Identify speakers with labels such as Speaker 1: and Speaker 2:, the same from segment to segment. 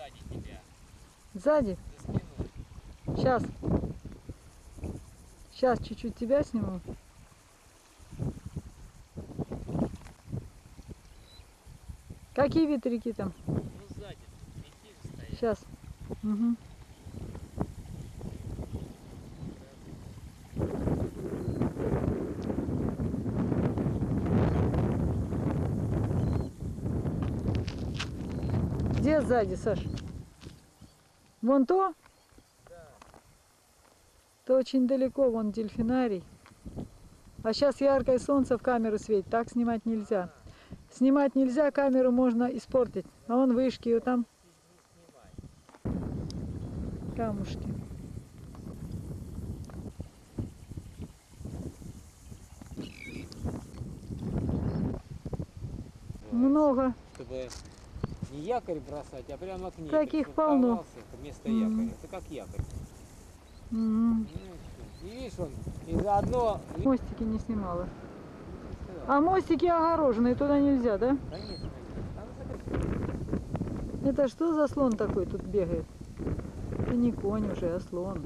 Speaker 1: сзади тебя.
Speaker 2: Сзади?
Speaker 1: За спиной.
Speaker 2: Сейчас. Сейчас чуть-чуть тебя сниму. Какие ветряки там?
Speaker 1: Ну сзади. Ветки же стоят.
Speaker 2: Сейчас. Угу. Где сзади, Саш? Вон то?
Speaker 1: Да.
Speaker 2: То очень далеко, вон дельфинарий. А сейчас яркое солнце в камеру светит, так снимать нельзя. Снимать нельзя, камеру можно испортить. А вон вышки, вот там
Speaker 1: Не снимай.
Speaker 2: камушки. Много.
Speaker 1: Чтобы не якорь бросать, а прямо к ней.
Speaker 2: Таких полно.
Speaker 1: Вместо якоря. Это как якорь.
Speaker 2: Мгм.
Speaker 1: И видишь, он и заодно...
Speaker 2: Мостики не снимала. А мостики огороженные, туда нельзя, да?
Speaker 1: Конечно, там закрыто.
Speaker 2: Это что за слон такой тут бегает? Это не конь уже, а слон.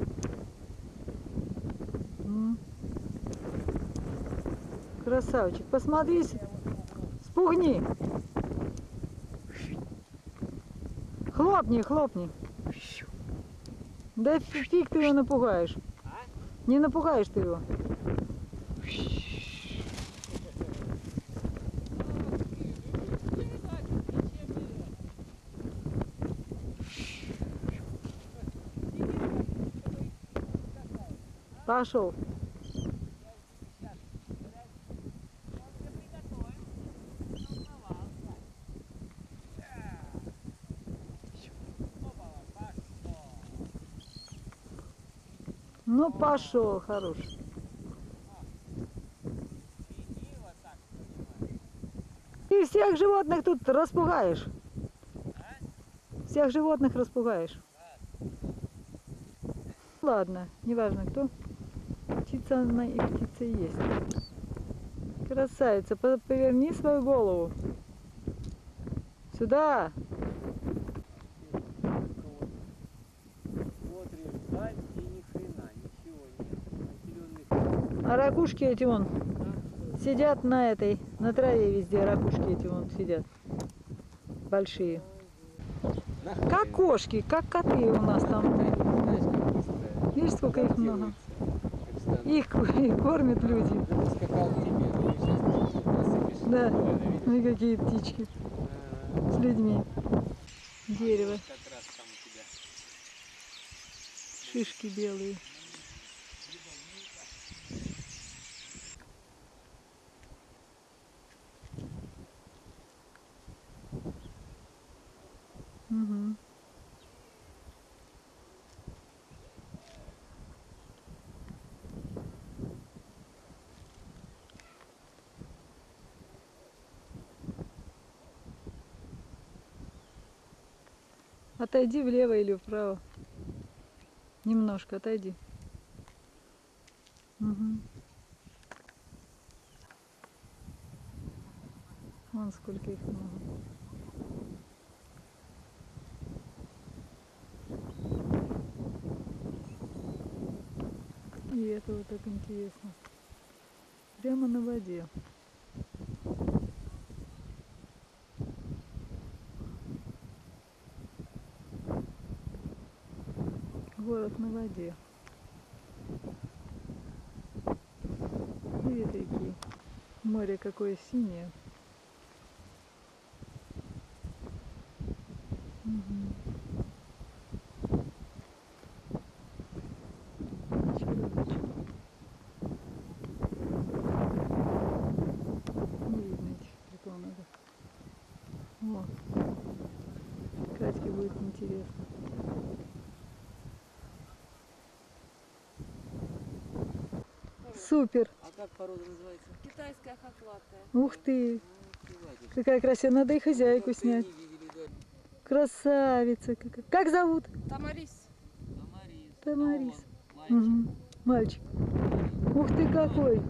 Speaker 2: М. Красавчик. Посмотри, спугни. Хлопни, хлопни. Да фиг ты его напугаешь. Не напугаешь ты его. Пошел. Ну пошел, хорош. Ты всех животных тут распугаешь. Всех животных распугаешь. Ладно, неважно кто. Птица она и птица и есть. Красавица, поверни свою голову. Сюда.
Speaker 1: Смотришь вдаль и ни хрена, ничего нет. Населенных.
Speaker 2: А ракушки эти вон сидят на этой, на траве везде ракушки эти вон сидят. Большие. Как кошки, как коты у нас там. Видишь, сколько их много. Их кормят люди.
Speaker 1: Скакал к тебе, ну, сейчас насыпешь.
Speaker 2: Да, ну и какие птички с людьми. Дерево,
Speaker 1: Как раз там у тебя.
Speaker 2: шишки белые. Угу. Отойди влево или вправо. Немножко отойди. Угу. Вон сколько их много. И это вот так интересно. Прямо на воде. Город на воде. И ветряки. Море какое синее. Угу. Не видно этих приколов. О, Катьке будет интересно. Супер!
Speaker 1: А как порода называется?
Speaker 3: Китайская хохлатая.
Speaker 2: Ух ты! Какая красивая! Надо и хозяйку снять. Красавица! Как зовут?
Speaker 3: Тамарис.
Speaker 2: Тамарис. Угу. Мальчик. Ух ты какой!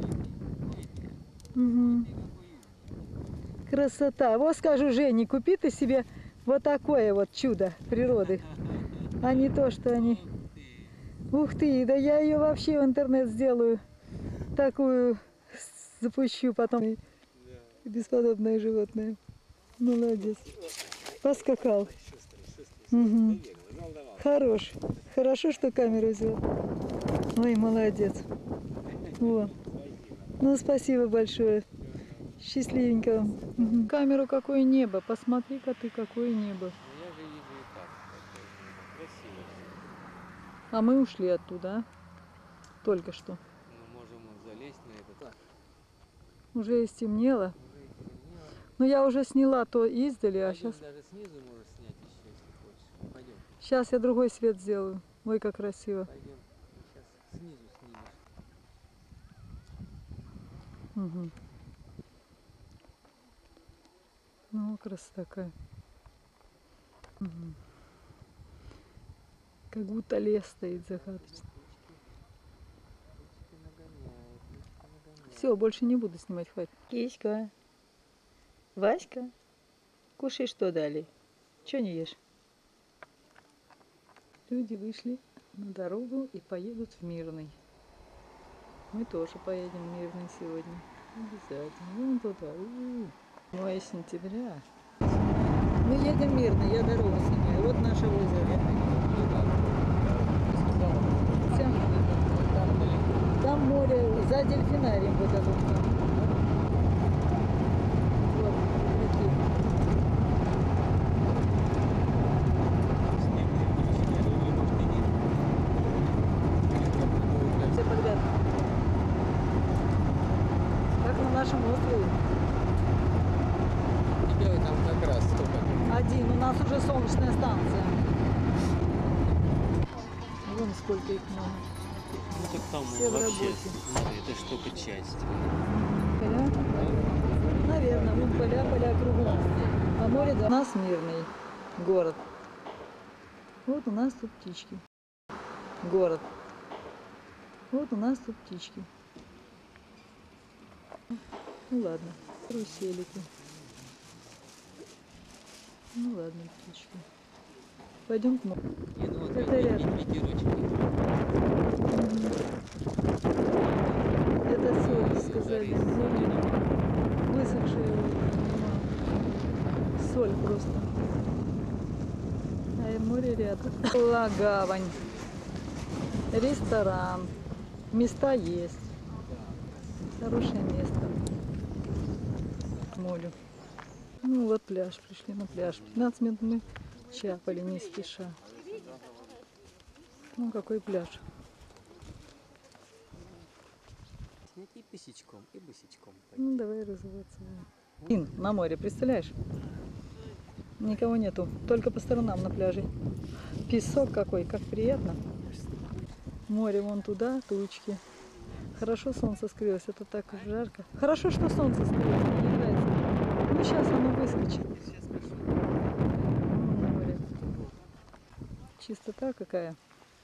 Speaker 2: Угу. Красота! Вот скажу Жене, купи ты себе Вот такое вот чудо природы. А не то, что они... Ух ты, да я ее вообще в интернет сделаю. Такую запущу потом. Бесподобное животное. Молодец. Поскакал. Угу. Хорош. Хорошо, что камеру взял. Ой, молодец. Во. Ну, спасибо большое. Счастливенького. Угу. Камеру, какое небо. Посмотри-ка ты, какое небо.
Speaker 1: Ну я же вижу и так. Красиво все.
Speaker 2: А мы ушли оттуда, а? Только что.
Speaker 1: Мы можем залезть на этот.
Speaker 2: Уже и стемнело.
Speaker 1: Уже и темнело.
Speaker 2: Ну, я уже сняла то издали, а
Speaker 1: Пойдем,
Speaker 2: сейчас...
Speaker 1: даже снизу можешь снять еще, если хочешь. Пойдем.
Speaker 2: Сейчас я другой свет сделаю. Ой, как красиво.
Speaker 1: Пойдем. Сейчас снизу снимешь.
Speaker 2: Угу. Ну, красота такая. Угу. Как будто лес стоит загадочный. Все, больше не буду снимать, хватит. Киська. Васька. Кушай, что дали. Че не ешь? Люди вышли на дорогу и поедут в Мирный. Мы тоже поедем в Мирный сегодня. Обязательно. Вон туда. 2 сентября. Мы едем в Мирный, я дорогу снимаю. Вот наше озеро. Там море, за дельфинарием вот это вот там. Вот, такие. Все подряд. Как на нашем острове.
Speaker 1: Тебе там как раз сколько?
Speaker 2: Один, у нас уже солнечная станция. Вон сколько их много.
Speaker 1: Ну так там
Speaker 2: Все в
Speaker 1: вообще,
Speaker 2: работе.
Speaker 1: смотри, это ж только часть.
Speaker 2: Поля? Наверное, вон поля кругом. А море для нас Мирный город. Вот у нас тут птички. Город. Вот у нас тут птички. Ну ладно, каруселики. Ну ладно, птички. Пойдем к морю.
Speaker 1: Не, ну вот
Speaker 2: Это рядом.
Speaker 1: ветерочек.
Speaker 2: Это соль, сказали. Высохшая соль просто. А и море рядом. Гавань. Ресторан. Места есть. Хорошее место. К морю. Ну вот пляж. Пришли на пляж. 15 минут мы чапали не спеша. Ну какой пляж.
Speaker 1: И босичком, и босичком.
Speaker 2: Ну давай разуваться. На море, представляешь? Никого нету, только по сторонам на пляже. Песок какой, как приятно. Море вон туда, тучки. Хорошо солнце скрылось, это так жарко. Хорошо, что солнце скрылось, мне нравится. Ну сейчас оно выскочит. Море. Чистота какая.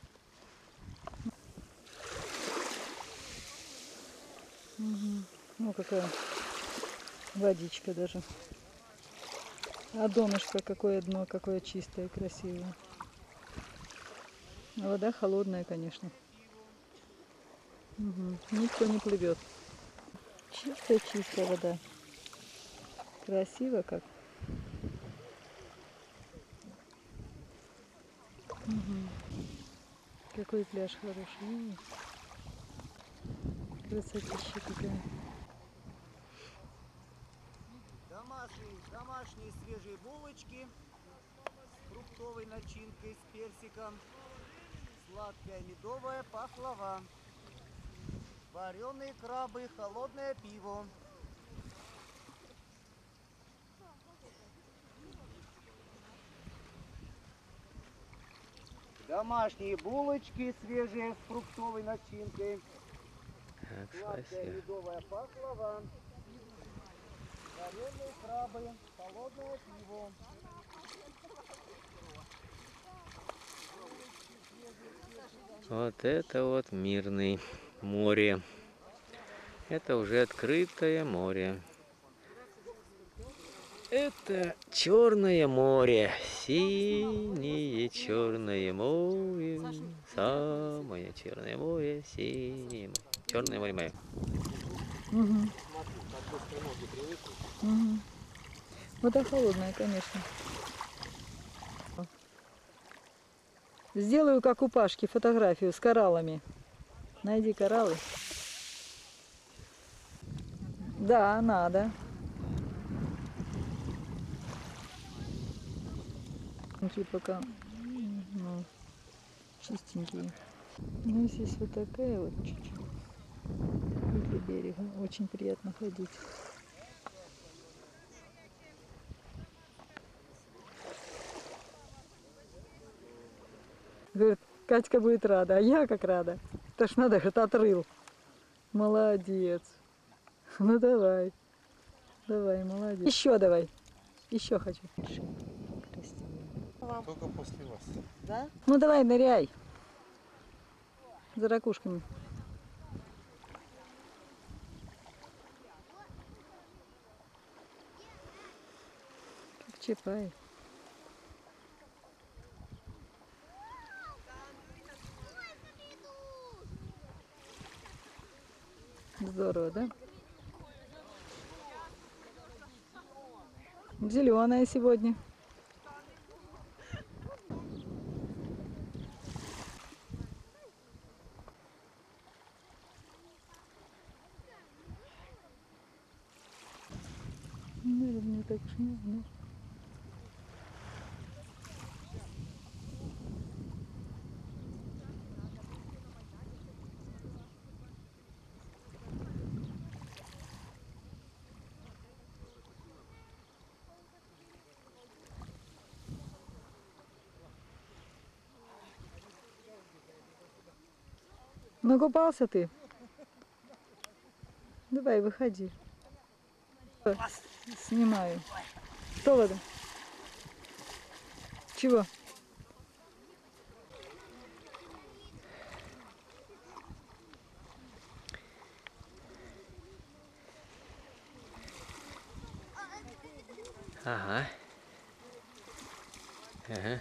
Speaker 2: Угу. Ну какая водичка даже. А донышко какое дно, какое чистое, красивое. А вода холодная, конечно. Угу. Никто не плывет. Чистая вода. Красиво как. Угу. Какой пляж хороший. Красотища какая.
Speaker 4: Домашние свежие булочки с фруктовой начинкой, с персиком, сладкая медовая пахлава, вареные крабы, холодное пиво. Домашние булочки свежие с фруктовой начинкой,
Speaker 1: Так,
Speaker 4: сладкая
Speaker 1: спасибо.
Speaker 4: медовая пахлава, вареные крабы, холодное пиво.
Speaker 1: Вот это вот Мирный море. Это уже открытое море. Это Черное море, синее Черное море, самое Черное море, синее море. Черное море мое.
Speaker 2: Угу. Угу. Вода холодная, конечно. Сделаю, как у Пашки, фотографию с кораллами. Найди кораллы. Да, надо. Такие пока ну, чистенькие. Ну, здесь вот такая вот чуть-чуть. Возле берега. Очень приятно ходить. Говорит, Катька будет рада, а я как рада. Это ж надо, говорит, отрыл. Молодец. Ну давай. Давай, молодец. Еще давай. Еще хочу.
Speaker 4: Только после вас.
Speaker 5: Да?
Speaker 2: Ну давай, ныряй. За ракушками. Как Чапай. Здорово, да? Зеленая сегодня. Наверное, так уж не знаю. Накупался ты? Давай, выходи. Снимаю. Что вода? Чего?
Speaker 1: Ага. Ага.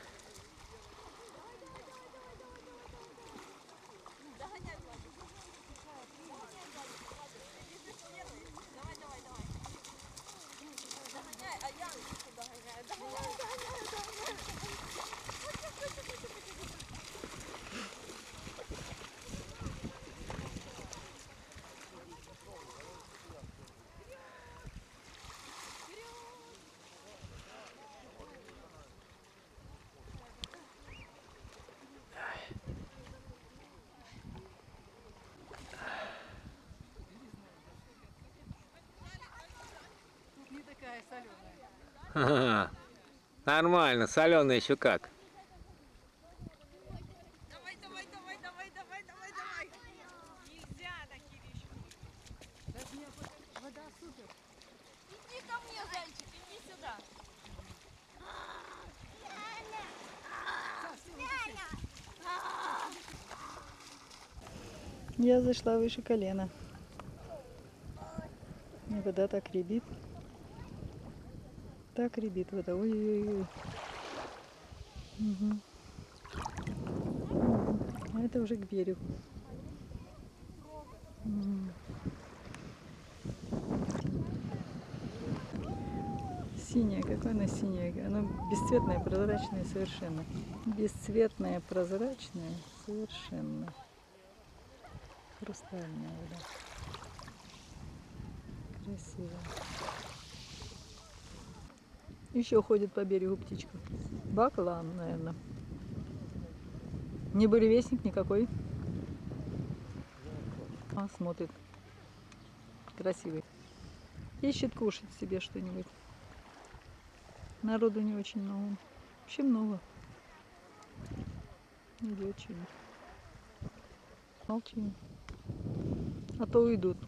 Speaker 1: Ага. Нормально, соленая еще как.
Speaker 3: Давай, давай, давай, давай, давай, давай, давай. Нельзя на Кирищу.
Speaker 5: Вода супер.
Speaker 3: Иди ко мне, зайчик, иди сюда.
Speaker 2: Я зашла выше колена. И вода так рябит. Так рябит вода. Ой-ой-ой. Угу. А это уже к берегу. М. Синяя, какое она синяя? Она бесцветная, прозрачная совершенно. Бесцветная, прозрачная совершенно. Хрустальная вода. Красиво. Еще ходит по берегу птичка. Баклан, наверное. Не буревестник никакой. А, смотрит. Красивый. Ищет кушать себе что-нибудь. Народу не очень много. Вообще много. Идет что-нибудь. Молчим. А то уйдут.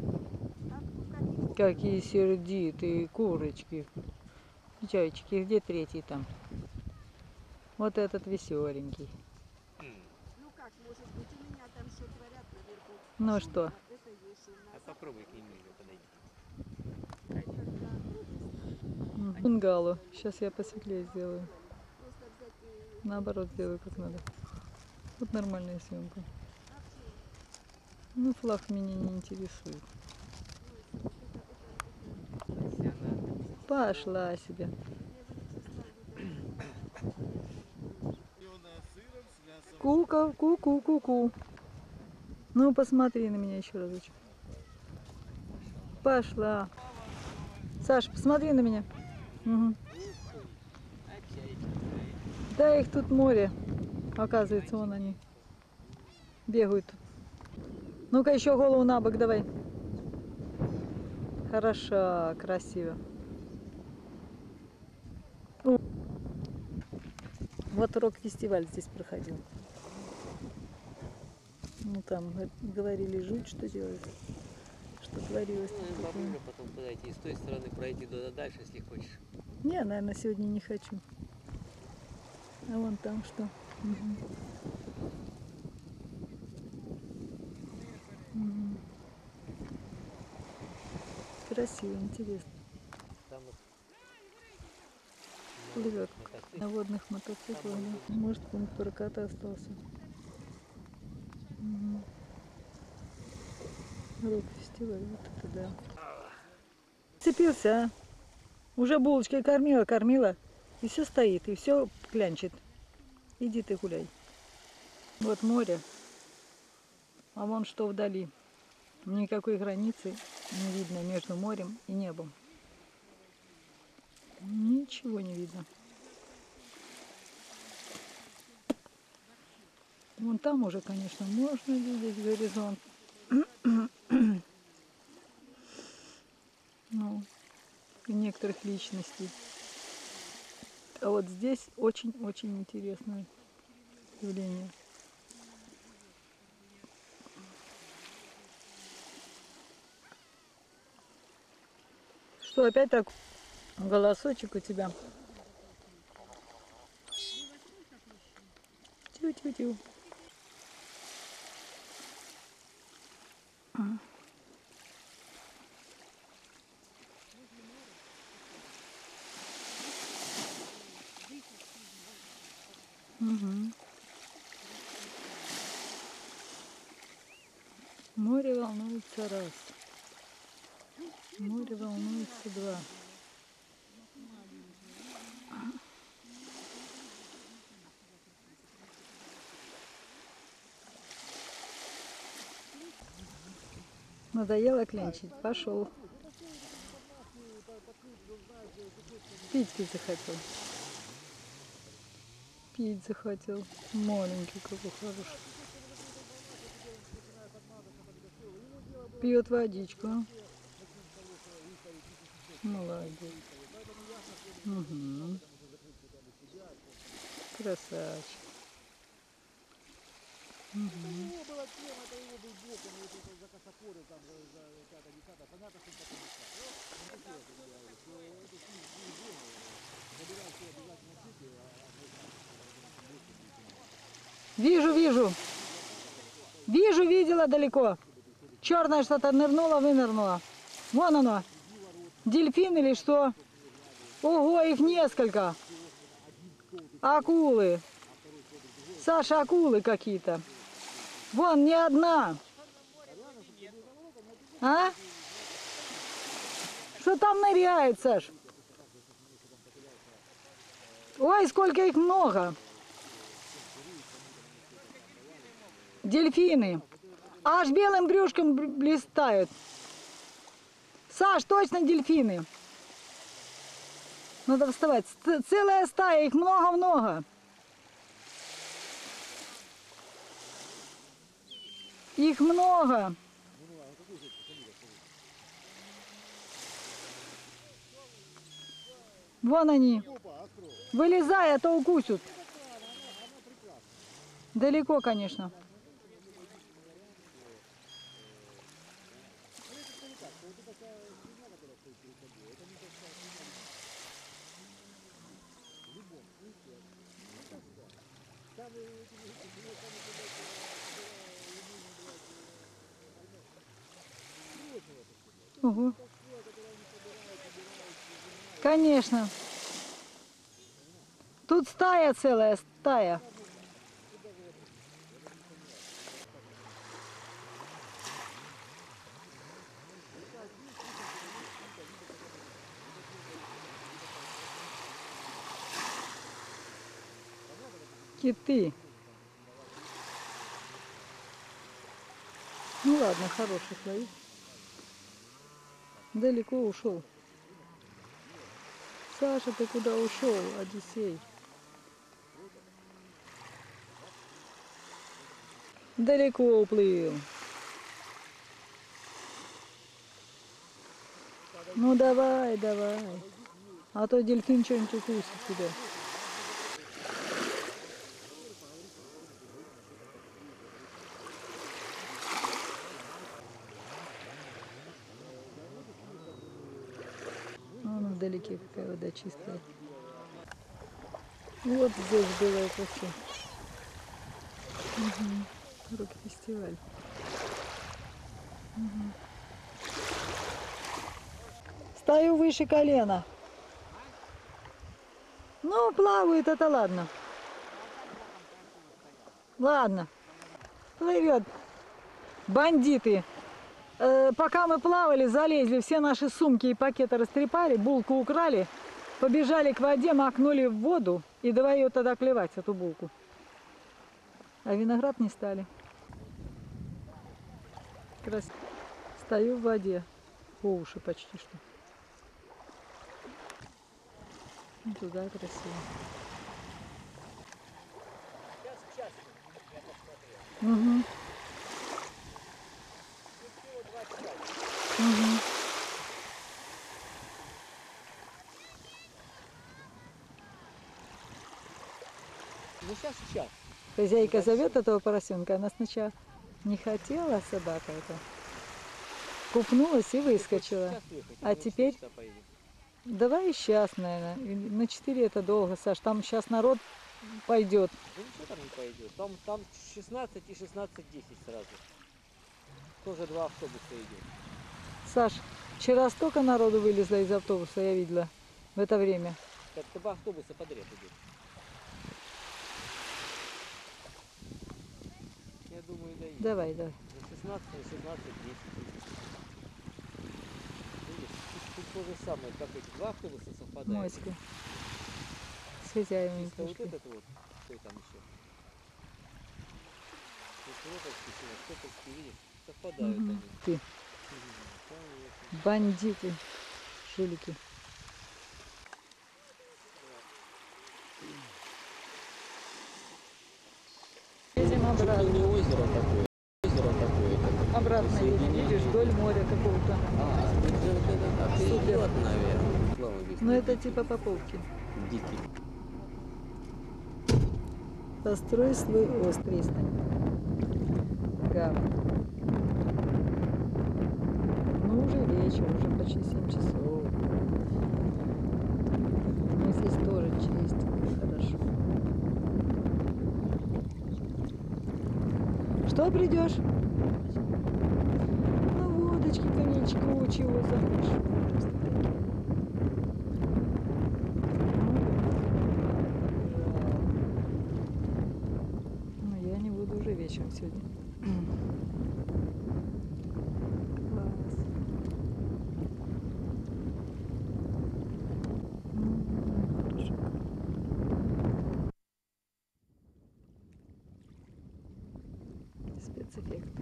Speaker 2: Какие сердитые курочки. Зайчики, где третий там? Вот этот веселенький.
Speaker 5: Ну как, может быть, у меня там что творят наверху.
Speaker 2: Ну а что?
Speaker 5: Это есть у нас.
Speaker 1: А попробуй к нему подойти.
Speaker 2: Бунгало. Сейчас я посветлее сделаю. Наоборот сделаю как надо. Вот нормальная съемка. Ну, флаг меня не интересует. Пошла себе. Кука, ку-ку, ку-ку. Ну, посмотри на меня еще разочек. Пошла. Саша, посмотри на меня. Угу. Да, их тут море. Оказывается, вон они бегают тут. Ну-ка, еще голову на бок давай. Хорошо, красиво. Вот рок-фестиваль здесь проходил. Ну там говорили жуть, что делать, что творилось.
Speaker 1: Ну, попробуй потом подойти и с той стороны пройти туда дальше, если хочешь.
Speaker 2: Не, наверное, сегодня не хочу. А вон там что. Угу. Угу. Красиво, интересно.
Speaker 1: Там вот
Speaker 2: Плывет
Speaker 1: мотоцикл.
Speaker 2: на водных мотоциклах. Да. Может, пункт проката остался. Угу. Рок-фестиваль, вот это да. Цепился, а? Уже булочкой кормила, и все стоит, и все клянчит. Иди ты гуляй. Вот море, а вон что вдали. Никакой границы не видно между морем и небом. Ничего не видно. Вон там уже, конечно, можно видеть горизонт. Ну, и некоторых личностей. А вот здесь очень-очень интересное явление. Что, опять так голосочек у тебя? Тю-тю-тю. Угу. Море волнуется раз. Море волнуется два. Надоело клянчить? Пошел. Пить захотел. Пить захотел. Маленький какой хороший. Пьет водичку. Молодец. Угу. Красавчик. Угу. Вижу. Видела далеко. Черное что-то нырнуло, вынырнуло. Вон оно. Дельфин или что? Ого, их несколько. Акулы. Саша, акулы какие-то. Вон, не одна. А? Что там ныряет, Саш? Ой, сколько их много. Дельфины. Аж белым брюшком блистают. Саш, точно дельфины. Надо вставать. Целая стая, их много-много. Их много. Вон они. Вылезай, а то укусят. Далеко, конечно. Ого. Конечно. Тут стая целая, стая. Киты. Ну ладно, хороших лови. Далеко ушел. Саша, ты куда ушел, Одиссей? Далеко уплыл. Ну давай, давай. А то дельфин что-нибудь укусит тебя. Вон вдалеке какая вода чистая. Вот здесь было это все. Рок-фестиваль. Стою выше колена. Ну, плавает, это ладно. Ладно. Плывет. Бандиты. Пока мы плавали, залезли, все наши сумки и пакеты растрепали, булку украли, побежали к воде, макнули в воду и давай ее тогда клевать, эту булку. А виноград не стали. Стою в воде, по уши почти что. И туда красиво. Угу. Угу.
Speaker 1: Ну сейчас.
Speaker 2: Хозяйка зовет этого поросенка, она сначала не хотела, собака эта. Купнулась и выскочила. А теперь давай сейчас, наверное. На 4 это долго, Саш. Там сейчас народ пойдет.
Speaker 1: Да ничего там не пойдет. Там 16 и 16:10 сразу. Тоже 2 автобуса идет.
Speaker 2: Саш, вчера столько народу вылезло из автобуса, я видела в это время.
Speaker 1: Как 2 автобуса подряд идет. Я думаю, да.
Speaker 2: Давай, давай.
Speaker 1: За 16 и 16:10. Видишь, тут то же самое, как эти 2 автобуса совпадают.
Speaker 2: Моська. С хозяевами
Speaker 1: Чисто вот
Speaker 2: пришли.
Speaker 1: этот вот, что там еще? Стопольский, видишь, совпадают
Speaker 2: Мгм.
Speaker 1: они.
Speaker 2: Ты,
Speaker 1: Конечно.
Speaker 2: бандиты, жулики. Едем обратно.
Speaker 1: Не озеро такое. Озеро такое.
Speaker 2: Обратно едем, видишь, вдоль моря какого-то. Супер.
Speaker 1: Наверное.
Speaker 2: Ну это типа Поповки.
Speaker 1: Дикий.
Speaker 2: Построй свой острый стань. Гавань. Ну уже вечер, уже почти 7 часов. Но здесь тоже чистенько, хорошо. Что придешь? Ну водочки, коньячку, чего захочешь. Просто такие. Ну, я не буду уже вечером сегодня. Класс. Хорошо. Спецэффекты.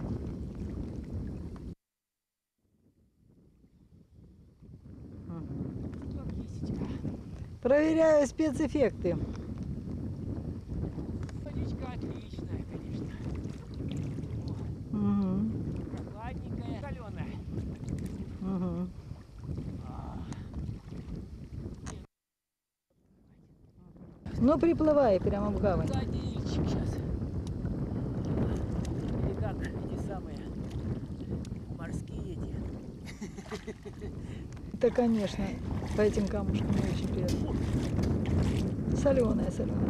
Speaker 2: Проверяю спецэффекты.
Speaker 3: Водичка отличная, конечно.
Speaker 2: Угу.
Speaker 3: Прохладненькая, соленая.
Speaker 2: Угу. Ну приплывай прямо в гавань.
Speaker 3: Водичек сейчас. Или как эти самые морские эти.
Speaker 2: Да, конечно, по этим камушкам не очень приятно. Соленая, соленая.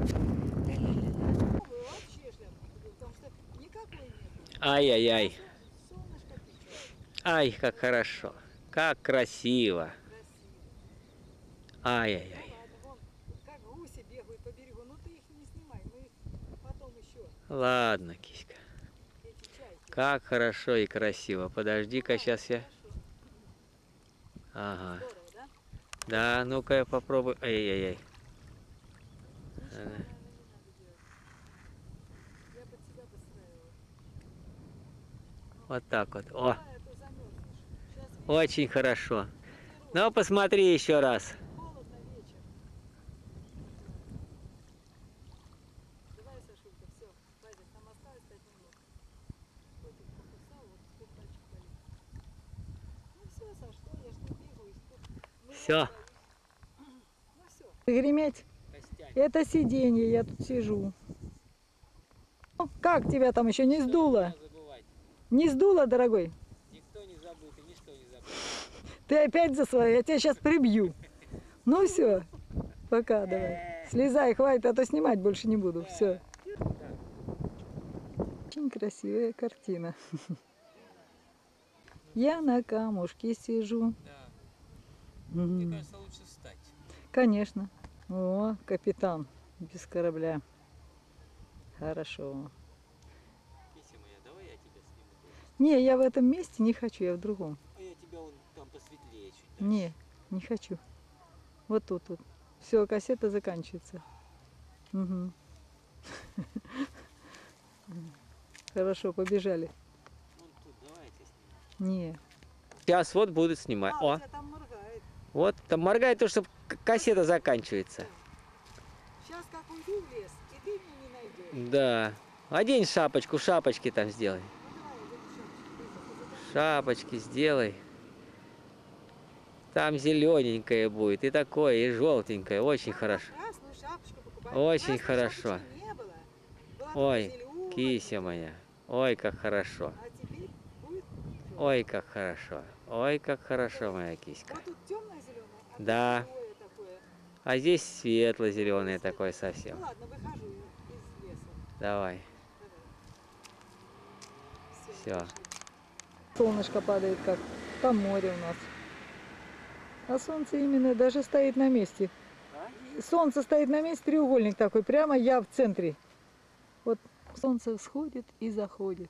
Speaker 5: Вообще шляпу не купил, потому что никакой нет.
Speaker 1: Ай-яй-яй.
Speaker 5: Солнышко печет.
Speaker 1: Ай, как хорошо. Как красиво. Ай-яй-яй.
Speaker 2: Ладно, вон, как гуси бегают по берегу. Ну ты их не снимай, мы потом еще
Speaker 1: Ладно, киська.
Speaker 2: эти чайки.
Speaker 1: Как хорошо и красиво. Подожди-ка, сейчас я...
Speaker 2: Хорошо.
Speaker 1: Ага.
Speaker 2: Здорово, да?
Speaker 1: Да, ну-ка я попробую. Ай-яй-яй.
Speaker 2: Ничего, наверное, не надо делать. Я под себя подстраивала.
Speaker 1: Вот так вот. О,
Speaker 2: Давай, а то замерзнешь. Сейчас вечер,
Speaker 1: очень хорошо.
Speaker 2: ветерок.
Speaker 1: Ну, посмотри еще раз.
Speaker 2: Холодно вечер. Давай, Сашулька, все, хватит. Там осталось 5 минут. Котик покусал, вот теперь пальчик болит. Ну все, Саш, что я ж тут бегаю.
Speaker 1: Всё.
Speaker 2: Ну все. Греметь.
Speaker 1: Костями.
Speaker 2: Это сиденье, я тут сижу. Ну, как тебя там еще не сдуло? Не сдуло, дорогой?
Speaker 1: Никто не забыт и ничто не забыто.
Speaker 2: Ты опять за свое, я тебя сейчас прибью. Ну все, пока, давай. Слезай, хватит, а то снимать больше не буду. Все. Очень красивая картина. Я на камушке сижу.
Speaker 1: Да. Мне
Speaker 2: Мгм.
Speaker 1: кажется, лучше встать.
Speaker 2: Конечно. О, капитан без корабля. Хорошо.
Speaker 1: Кися моя, давай я тебя сниму тоже.
Speaker 2: Не, я в этом месте не хочу, я в другом.
Speaker 1: А я тебя вон там посветлее чуть дальше.
Speaker 2: Не, не хочу. Вот тут вот. Все, кассета заканчивается. Мгм. Хорошо, побежали.
Speaker 1: Вон тут, давай я тебя сниму.
Speaker 2: Не.
Speaker 1: Сейчас вот будут снимать. О,
Speaker 2: там моргает.
Speaker 1: вот там моргает то, что кассета заканчивается.
Speaker 2: Сейчас как уйду в лес, и ты меня не найдешь.
Speaker 1: Да. Одень шапочку, шапочки там сделай.
Speaker 2: Ну давай, вот эту шапочку.
Speaker 1: Шапочки сделай. Там зелененькое будет, и такое, и желтенькое. Очень хорошо.
Speaker 2: Красную шапочку покупали.
Speaker 1: Очень
Speaker 2: Красной
Speaker 1: хорошо.
Speaker 2: шапочки не было. Была только
Speaker 1: Ой,
Speaker 2: зелёная.
Speaker 1: кися моя. Ой, как хорошо.
Speaker 2: А теперь будет жёлтая.
Speaker 1: Ой, как хорошо. Ой, как хорошо, моя киська.
Speaker 2: Вот тут темное зеленое, а
Speaker 1: Да.
Speaker 2: тут зелёное такое.
Speaker 1: А здесь светло-зеленое такое совсем.
Speaker 2: Ну ладно, выхожу из леса.
Speaker 1: Давай. Все.
Speaker 2: Солнышко падает как там море у нас. А солнце именно даже стоит на месте. Солнце стоит на месте, треугольник такой, прямо я в центре. Вот солнце всходит и заходит.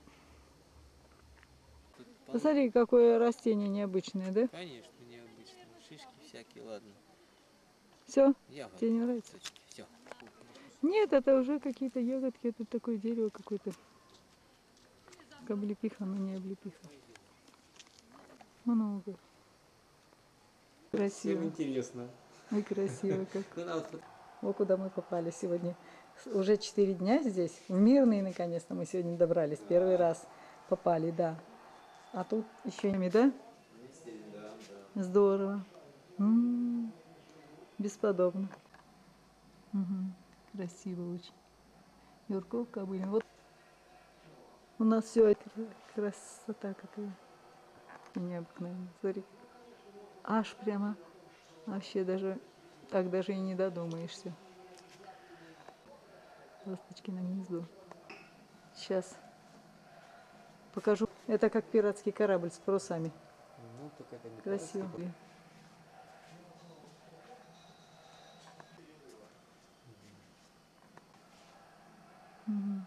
Speaker 2: Посмотри, какое растение необычное, да?
Speaker 1: Конечно, необычно. Шишки всякие, ладно.
Speaker 2: Все,
Speaker 1: Ягоды.
Speaker 2: тебе не нравится?
Speaker 1: Все.
Speaker 2: Нет, это уже какие-то ягодки, это такое дерево какое-то. Как облепиха, но не облепиха. Много. Красиво.
Speaker 1: интересно.
Speaker 2: И красиво как.
Speaker 1: Ну, надо вот
Speaker 2: Вот куда мы попали сегодня. Уже 4 дня здесь. В Мирный, наконец-то, мы сегодня добрались. Первый раз попали, да. А тут еще не, да? Здорово. Бесподобно. Мгм. Красиво очень. Юрков, Кобылин. Вот у нас все красота какая. Необыкновенная. Смотри. Аж прямо. Вообще даже так даже и не додумаешься. Ласточки на гнездо. Сейчас покажу. Это как пиратский корабль с парусами.
Speaker 1: ну, только это не
Speaker 2: Красиво. Мгм.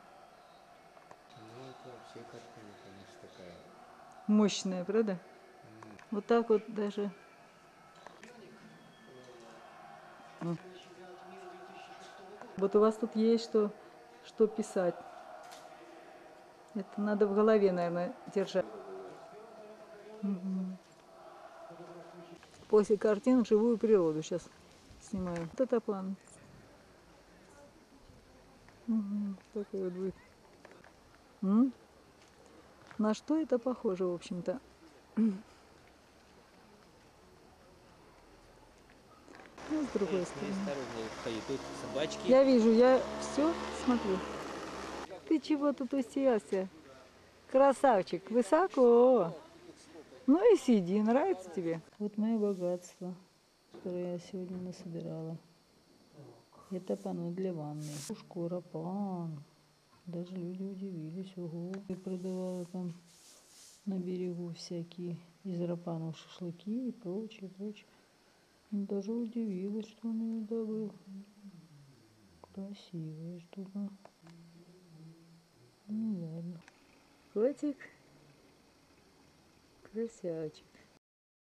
Speaker 1: Ну, это вообще картина, конечно, такая.
Speaker 2: Мощная, правда? Вот так вот даже. Вот у вас тут есть что писать. Это надо в голове, наверное, держать. Мгм. После картин живую природу сейчас снимаю. Вот это план. Такой вот будет. На что это похоже, в общем-то? Ну, с другой стороны.
Speaker 1: Осторожно, входи. Тут собачки.
Speaker 2: Я вижу, я все смотрю. Ты чего тут уселся? Красавчик, высоко. Ну и сиди, нравится тебе? Вот мое богатство, которое я сегодня насобирала. Это панно для ванны. Шкура пан. Даже люди удивились. Ого. Я продавала там на берегу всякие из рапанов шашлыки и прочее, прочее. Даже удивилась, что он ее добыл. Красивая штука. Ну ладно. Котик. Красавчик.